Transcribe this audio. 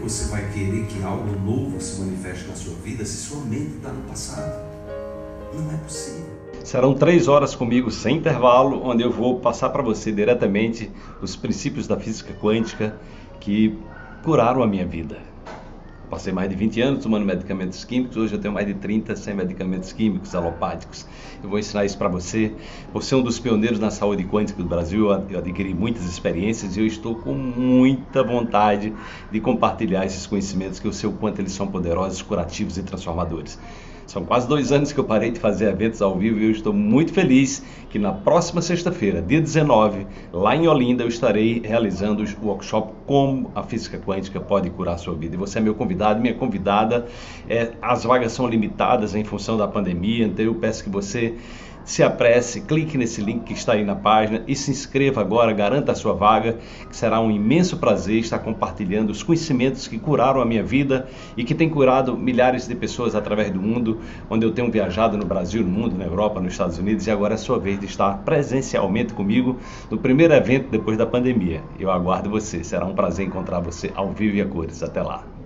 você vai querer que algo novo se manifeste na sua vida se sua mente está no passado? Não é possível. Serão 3 horas comigo sem intervalo, onde eu vou passar para você diretamente os princípios da física quântica que curaram a minha vida. Passei mais de 20 anos tomando medicamentos químicos, hoje eu tenho mais de 30 sem medicamentos químicos, alopáticos. Eu vou ensinar isso para você. Você é um dos pioneiros na saúde quântica do Brasil, eu adquiri muitas experiências e eu estou com muita vontade de compartilhar esses conhecimentos que eu sei o quanto eles são poderosos, curativos e transformadores. São quase 2 anos que eu parei de fazer eventos ao vivo e eu estou muito feliz que na próxima sexta-feira, dia 19, lá em Olinda, eu estarei realizando o workshop Como a Física Quântica Pode Curar a Sua Vida. E você é meu convidado, minha convidada. As vagas são limitadas em função da pandemia, então eu peço que você se apresse, clique nesse link que está aí na página e se inscreva agora, garanta a sua vaga, que será um imenso prazer estar compartilhando os conhecimentos que curaram a minha vida e que tem curado milhares de pessoas através do mundo, onde eu tenho viajado no Brasil, no mundo, na Europa, nos Estados Unidos, e agora é a sua vez de estar presencialmente comigo no primeiro evento depois da pandemia. Eu aguardo você, será um prazer encontrar você ao vivo e a cores. Até lá!